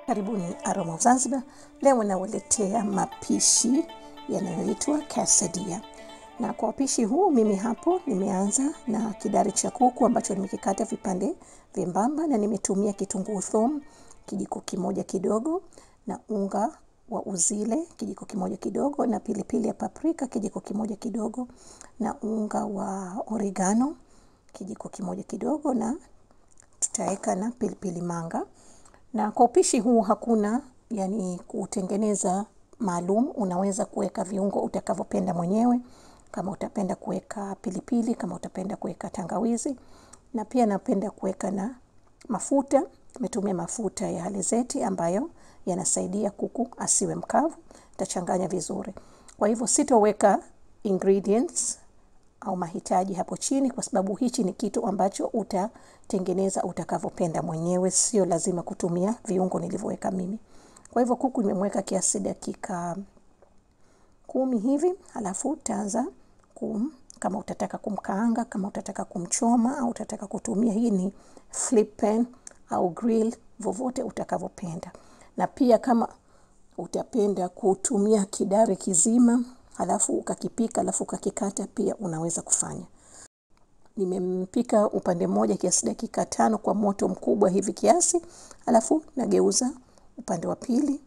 Karibuni Aroma of Zanzibar. Leo nawaletea mapishi yanayoitwa quesadilla. Na kwa upishi huu mimi hapo nimeanza na kidari cha kuku ambacho nimekikata vipande vyembamba, na nimetumia kitunguu thomu kijiko kimoja kidogo, na unga wa uzile kijiko kimoja kidogo, na pilipili ya paprika kijiko kimoja kidogo, na unga wa oregano kijiko kimoja kidogo, na tutaweka na pilipili manga. Na kwa upishi huu hakuna kutengeneza maalum, unaweza kuweka viungo utakavyopenda mwenyewe, kama utapenda kuweka pilipili, kama utapenda kuweka tangawizi, na pia napenda kuweka na mafuta. Nimetumia mafuta ya alizeti ambayo yanasaidia kuku asiwe mkavu. Tachanganya vizuri. Kwa hivyo sitoweka ingredients au mahitaji hapo chini, kwa sababu hichi ni kitu ambacho utatengeneza utakavyopenda mwenyewe, sio lazima kutumia viungo nilivyoweka mimi. Kwa hivyo kuku nimemweka kiasi dakika 10 hivi, alafu utaanza kama utataka kumkaanga, kama utataka kumchoma, au utataka kutumia, hii ni flip pan au grill, vovote utakavyopenda. Na pia kama utapenda kutumia kidari kizima alafu ukakipika alafu ukakikata, pia unaweza kufanya. Nimempika upande mmoja kiasi dakika 5 kwa moto mkubwa hivi kiasi, alafu nageuza upande wa pili.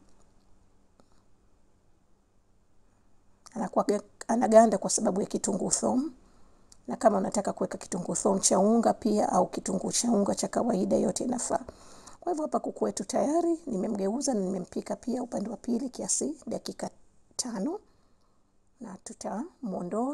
Anakuwa anaganda kwa sababu ya kitunguu thomu. Na kama unataka kuweka kitunguu thomu cha unga pia, au kitunguu cha unga cha kawaida, yote inafaa. Kwa hivyo hapa kuku wetu tayari, nimemgeuza na nimempika pia upande wa pili kiasi dakika 5, na tutamuondoa.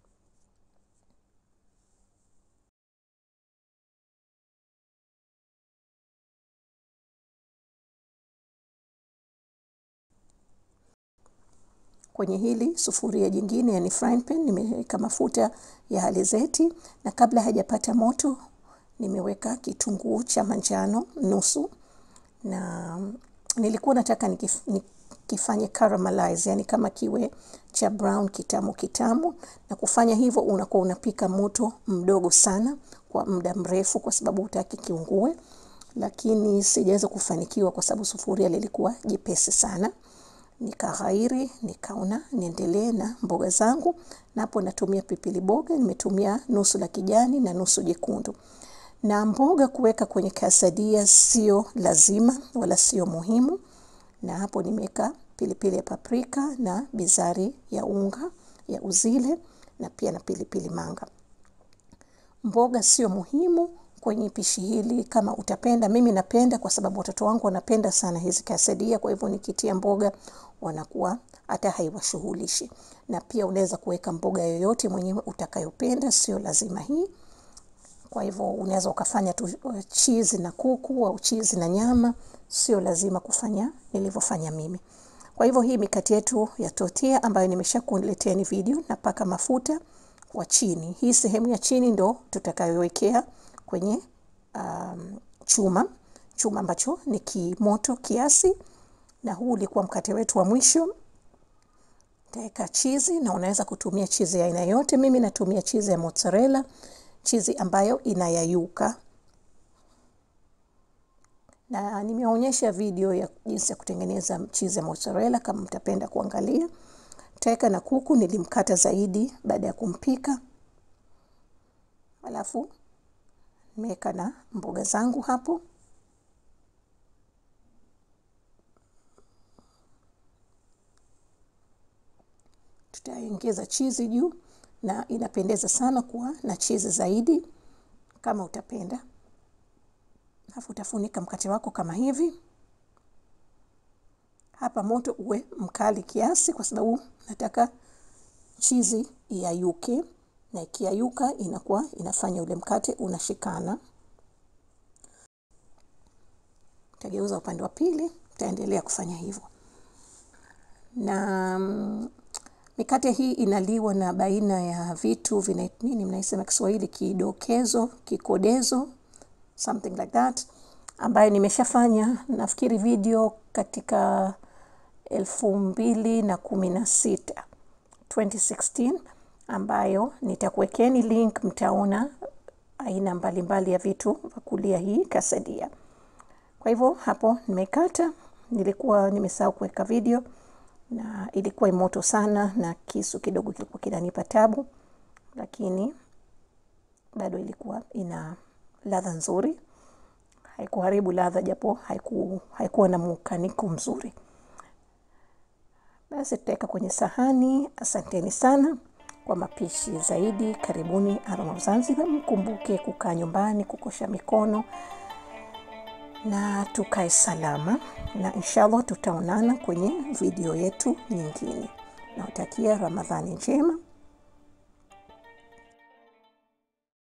Kwenye hili sufuria jingine, yani frying pan, nimeweka mafuta ya alizeti, na kabla hajapata moto nimeweka kitunguu cha manjano nusu, na nilikuwa nataka nikifanye caramelize, yani kama kiwe cha brown kitamu. Na kufanya hivyo unakuwa unapika moto mdogo sana kwa muda mrefu, kwa sababu hutaki kiungue, lakini sijaweza kufanikiwa kwa sababu sufuria lilikuwa jepesi sana. Nikaghairi, nikaona niendelee na mboga zangu, na hapo natumia pilipili boga, nimetumia nusu la kijani na nusu jekundu. Na mboga kuweka kwenye quesadilla sio lazima wala sio muhimu, na hapo nimeweka pilipili ya paprika na bizari ya unga ya uzile, na pia na pilipili manga. Mboga sio muhimu kwenye pishi hili kama utapenda. Mimi napenda kwa sababu watoto wangu wanapenda sana hizi quesadilla, kwa hivyo nikitia mboga wanakuwa hata haiwashughulishi. Na pia unaweza kuweka mboga yoyote mwenyewe utakayopenda, sio lazima hii. Kwa hivyo unaweza ukafanya tu cheese na kuku au cheese na nyama, sio lazima kufanya nilivyofanya mimi. Kwa hivyo hii mikate yetu ya tortilla ambayo nimeshakuletea ni video, napaka mafuta kwa chini. Hii sehemu ya chini ndo tutakayowekea kwenye chuma ambacho ni kimoto kiasi. Na huu ulikuwa mkate wetu wa mwisho. Nitaweka cheese, na unaweza kutumia cheese ya aina yote. Mimi natumia cheese ya mozzarella, cheese ambayo inayayuka. Na nimeonyesha video ya jinsi ya kutengeneza cheese ya mozzarella kama mtapenda kuangalia. Nitaweka na kuku, nilimkata zaidi baada ya kumpika. Alafu nimeweka na mboga zangu hapo. Tutaongeza cheese juu, na inapendeza sana kuwa na cheese zaidi kama utapenda. Alafu utafunika mkate wako kama hivi. Hapa moto uwe mkali kiasi, kwa sababu nataka cheese iyayuke, na ikiyayuka inakuwa inafanya ule mkate unashikana. Utageuza upande wa pili, utaendelea kufanya hivyo. Na mikate hii inaliwa na baina ya vitu nini mnaisema Kiswahili, kidokezo, kikodezo, something like that, ambayo nimeshafanya nafikiri video katika 2016, ambayo nitakuwekeni link, mtaona aina mbalimbali ya vitu vya kulia hii quesadilla. Kwa hivyo hapo nimekata nilikuwa nimesahau kuweka video na ilikuwa moto sana na kisu kidogo kilikuwa kinanipa tabu, lakini bado ilikuwa ina ladha nzuri. Haikuharibu ladha japo haikuwa na mukaniko mzuri. Basi tutaweka kwenye sahani. Asanteni sana kwa mapishi zaidi. Karibuni Aroma of Zanzibar. Mkumbuke kukaa nyumbani, kukosha mikono na tukae salama, na inshallah tutaonana kwenye video yetu nyingine. Nawatakia Ramadhani njema.